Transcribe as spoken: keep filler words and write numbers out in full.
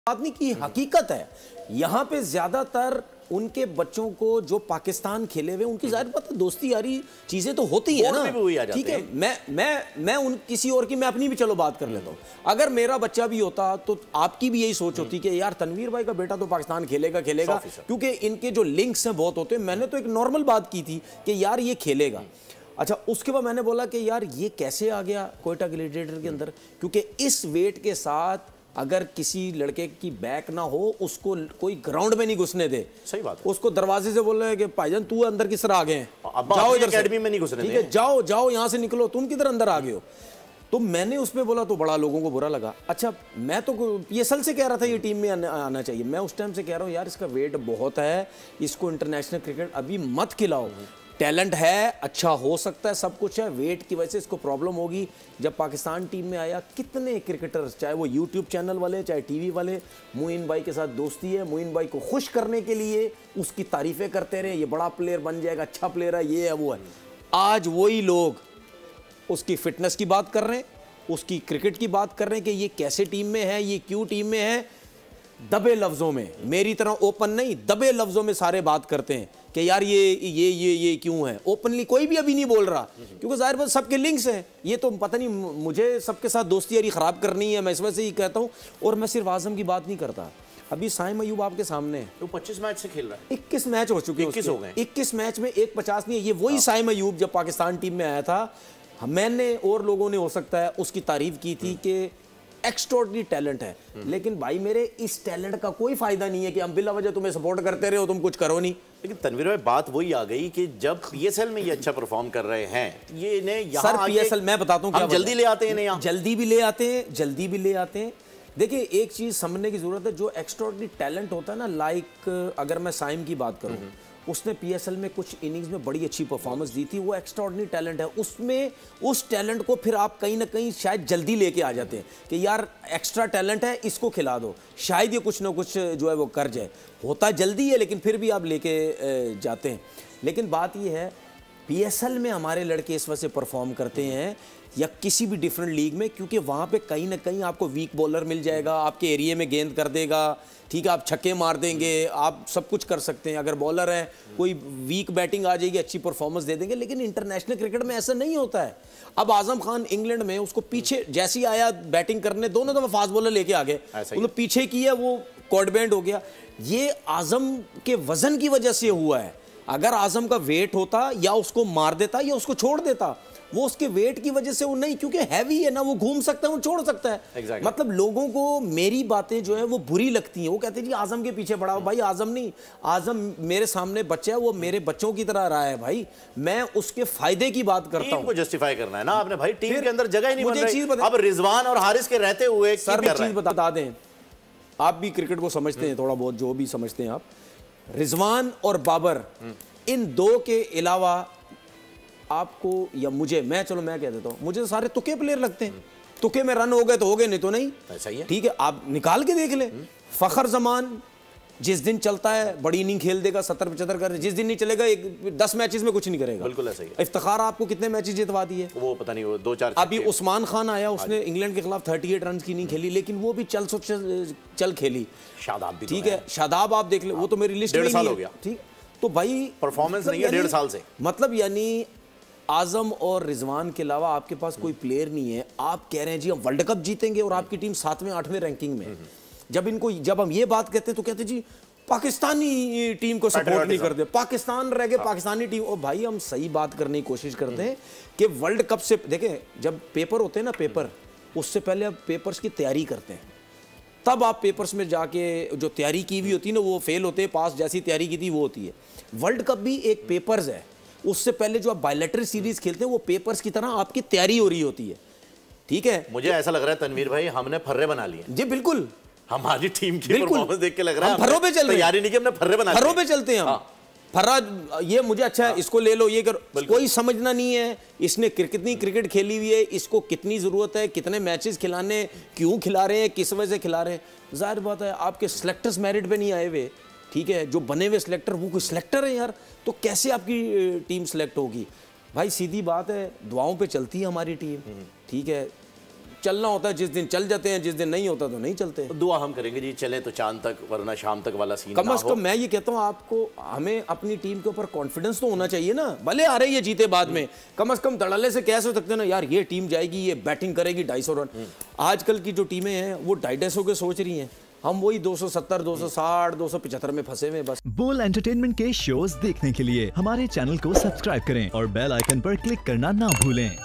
बात नहीं की, हकीकत है। यहाँ पे ज्यादातर उनके बच्चों को जो पाकिस्तान खेले हुए उनकी जाहिर बात है दोस्ती यारी चीजें तो होती है ना, ठीक है। मैं मैं मैं उन किसी और की मैं अपनी भी चलो बात कर लेता हूँ। अगर मेरा बच्चा भी होता तो आपकी भी यही सोच होती कि यार तनवीर भाई का बेटा तो पाकिस्तान खेलेगा खेलेगा क्योंकि इनके जो लिंक्स हैं बहुत होते हैं। मैंने तो एक नॉर्मल बात की थी कि यार ये खेलेगा। अच्छा, उसके बाद मैंने बोला कि यार ये कैसे आ गया कोयटा ग्लैडिएटर के अंदर, क्योंकि इस वेट के साथ अगर किसी लड़के की बैक ना हो उसको कोई ग्राउंड में नहीं घुसने दे। सही बात है। उसको दरवाजे से बोल रहे हैं कि भाईजान तू अंदर किस तरह आ गए हैं, जाओ इधर एकेडमी में नहीं घुसने ठीक है, जाओ जाओ यहां से निकलो, तुम किधर अंदर आ गए हो। तो मैंने उस पर बोला तो बड़ा लोगों को बुरा लगा। अच्छा, मैं तो पीएसएल से कह रहा था ये टीम में आना चाहिए। मैं उस टाइम से कह रहा हूँ यार इसका वेट बहुत है, इसको इंटरनेशनल क्रिकेट अभी मत खिलाओ। टैलेंट है, अच्छा हो सकता है, सब कुछ है, वेट की वजह से इसको प्रॉब्लम होगी। जब पाकिस्तान टीम में आया कितने क्रिकेटर्स, चाहे वो यूट्यूब चैनल वाले चाहे टीवी वाले, मोइन भाई के साथ दोस्ती है, मोइन भाई को खुश करने के लिए उसकी तारीफें करते रहे, ये बड़ा प्लेयर बन जाएगा, अच्छा प्लेयर है, ये है वो है। आज वही लोग उसकी फिटनेस की बात कर रहे हैं, उसकी क्रिकेट की बात कर रहे हैं कि ये कैसे टीम में है, ये क्यों टीम में है। दबे लफ्जों में, मेरी तरह ओपन नहीं, दबे लफ्जों में सारे बात करते हैं कि यार ये ये ये ये क्यों है। ओपनली कोई भी अभी नहीं बोल रहा क्योंकि जाहिर बात सबके लिंक्स हैं। ये तो पता नहीं, मुझे सबके साथ दोस्ती यारी खराब करनी है, मैं इस वजह से ही कहता हूँ। और मैं सिर्फ आजम की बात नहीं करता, अभी साइम अयूब आपके सामने है, तो पच्चीस मैच से खेल रहा है, इक्कीस मैच हो चुके हैं, इक्कीस हो गए, इक्कीस मैच में एक पचास नहीं है। ये वही साइम अयूब जब पाकिस्तान टीम में आया था, मैंने और लोगों ने हो सकता है उसकी तारीफ की थी कि एक्स्ट्राऑर्डिनरी टैलेंट है। लेकिन भाई मेरे इस टैलेंट का कोई फायदा नहीं है कि हम बिला वजह तुम्हें सपोर्ट करते रहे हो, तुम कुछ करो नहीं। लेकिन तनवीर भाई बात वही आ गई कि जब पीएसएल में ये अच्छा परफॉर्म कर रहे हैं, ये इन्हें यहाँ सर पीएसएल मैं बताता हूँ, जल्दी ले आते हैं इन्हें, यहाँ जल्दी भी ले आते हैं, जल्दी भी ले आते हैं। देखिए एक चीज समझने की जरूरत है, जो एक्स्ट्राऑर्डिनरी टैलेंट होता है ना, लाइक अगर मैं साइम की बात करूँ, उसने पीएसएल में कुछ इनिंग्स में बड़ी अच्छी परफॉर्मेंस दी थी, वो एक्स्ट्राऑर्डिनरी टैलेंट है। उसमें उस टैलेंट को फिर आप कहीं ना कहीं शायद जल्दी लेके आ जाते हैं कि यार एक्स्ट्रा टैलेंट है, इसको खिला दो, शायद ये कुछ ना कुछ जो है वो कर जाए। होता जल्दी है लेकिन फिर भी आप लेके जाते हैं। लेकिन बात ये है पीएसएल में हमारे लड़के इस वजह से परफॉर्म करते हैं या किसी भी डिफरेंट लीग में, क्योंकि वहाँ पे कहीं ना कहीं आपको वीक बॉलर मिल जाएगा, आपके एरिया में गेंद कर देगा, ठीक है, आप छक्के मार देंगे, आप सब कुछ कर सकते हैं। अगर बॉलर है कोई वीक बैटिंग आ जाएगी, अच्छी परफॉर्मेंस दे देंगे। लेकिन इंटरनेशनल क्रिकेट में ऐसा नहीं होता है। अब आजम खान इंग्लैंड में उसको पीछे जैसे ही आया बैटिंग करने, दोनों दफा फास्ट बॉलर लेके आ गए, मतलब पीछे किया वो कॉर्ड बैंड हो गया। ये आजम के वजन की वजह से हुआ है। अगर आजम का वेट होता या उसको मार देता या उसको छोड़ देता, वो उसके वेट की वजह से वो नहीं, क्योंकि हैवी है ना, वो घूम सकता है, वो छोड़ सकता है। exactly. मतलब लोगों को मेरी बातें जो है वो बुरी लगती हैं, वो कहते हैं जी आजम के पीछे पड़ा हो। भाई आजम नहीं, आजम मेरे सामने बच्चा है, वो मेरे बच्चों की तरह रहा है भाई, मैं उसके फायदे की बात करता हूं। को जस्टिफाई करना है ना आपने भाई, टीम के अंदर जगह ही नहीं बन रही। अब रिजवान और हारिस के रहते हुए सर एक चीज बता दें, आप भी क्रिकेट को समझते हैं थोड़ा बहुत, जो भी समझते हैं आप, रिजवान और बाबर इन दो के अलावा आपको या मुझे, मैं चलो मैं कह देता हूं, मुझे सारे तुक्के प्लेयर लगते हैं। तुक्के में रन हो गए तो हो गए, नहीं तो नहीं। सही है, ठीक है, आप निकाल के देख ले। फखर जमान जिस दिन चलता है बड़ी इनिंग खेल देगा, सत्तर पचहत्तर कर, जिस दिन नहीं चलेगा एक दस मैचेस में कुछ नहीं करेगा। बिल्कुल ऐसा ही है। इफ्तिखार आपको कितने मैचेस जितवा दिए, वो पता नहीं, वो दो चार। अभी उस्मान खान आया, उसने इंग्लैंड के खिलाफ अड़तीस रन की नहीं खेली, लेकिन वो भी चल चल, चल खेली। शादाब भी, ठीक है, शादाब आप देख ले, वो तो मेरी लिस्ट में साल हो गया, ठीक। तो भाई परफॉर्मेंस नहीं है डेढ़ साल से, मतलब यानी आजम और रिजवान के अलावा आपके पास कोई प्लेयर नहीं है। आप कह रहे हैं जी हम वर्ल्ड कप जीतेंगे और आपकी टीम सातवें आठवें रैंकिंग में। जब इनको जब हम ये बात कहते हैं तो कहते हैं जी पाकिस्तानी टीम को सपोर्ट नहीं करते, पाकिस्तान रह गए, पाकिस्तानी टीम। और भाई हम सही बात करने की कोशिश करते हैं कि वर्ल्ड कप से देखें, जब पेपर होते हैं ना, पेपर उससे पहले आप पेपर्स की तैयारी करते हैं, तब आप पेपर्स में जाके जो तैयारी की हुई होती है ना वो फेल होते हैं, पास जैसी तैयारी की थी वो होती है। वर्ल्ड कप भी एक पेपर्स है, उससे पहले जो आप बायलैटरल सीरीज खेलते हैं वो पेपर्स की तरह आपकी तैयारी हो रही होती है। ठीक है, मुझे ऐसा लग रहा है तनवीर भाई हमने फर्रे बना लिए। जी बिल्कुल, हमारी टीम की परफॉर्मेंस देख के लग रहा है हम फर्रों पे चल रहे हैं, तैयारी नहीं कि हमने फर्रे बना लिए, फर्रों पे चलते हैं हम। फर्रा ये मुझे अच्छा है, इसको ले लो, ये कर, कोई समझना नहीं है इसने कितनी क्रिकेट खेली हुई है, इसको कितनी जरूरत है, कितने मैचेस खिलाने, क्यों खिला रहे हैं, किस वजह से खिला रहे हैं। जाहिर बात है आपके सिलेक्टर्स मेरिट पे नहीं आए हुए, ठीक है, जो बने हुए सिलेक्टर वो कोई सिलेक्टर है यार, तो कैसे आपकी टीम सिलेक्ट होगी। भाई सीधी बात है, दुआओं पे चलती है हमारी टीम, ठीक है, चलना होता है, जिस दिन चल जाते हैं, जिस दिन नहीं होता तो नहीं चलते। दुआ हम करेंगे जी चले तो चांद तक, वरना शाम तक वाला सीन कम ना अज हो। कम मैं ये कहता हूँ आपको, हमें अपनी टीम के ऊपर कॉन्फिडेंस तो होना चाहिए ना। भले आ रही है जीते बाद में, कम अज कम धड़ल्ले से कैसे हो सकते हैं ना यार ये टीम जाएगी, ये बैटिंग करेगी ढाई सौ रन। आजकल की जो टीमें हैं वो ढाई ढाई सौ के सोच रही हैं, हम वही दो सौ सत्तर, दो सौ साठ, दो सौ पचहत्तर में फंसे हुए बस। बोल एंटरटेनमेंट के शोज देखने के लिए हमारे चैनल को सब्सक्राइब करें और बेल आइकन पर क्लिक करना ना भूलें।